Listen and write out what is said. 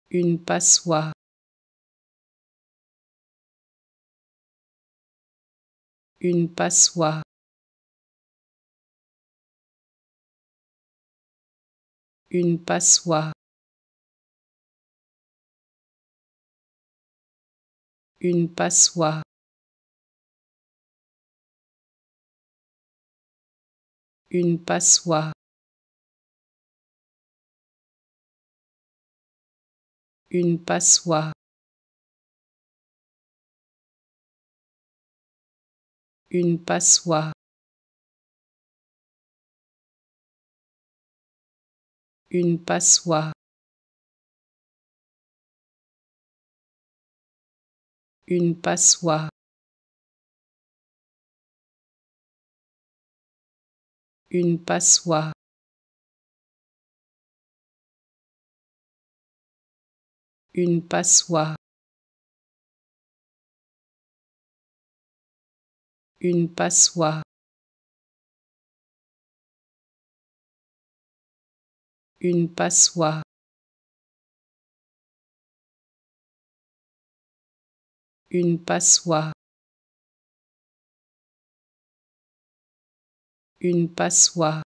une passoire, une passoire, une passoire, une passoire, une passoire, une passoire, une passoire, une passoire, une passoire, une passoire, une passoire, une passoire, une passoire, une passoire, une passoire,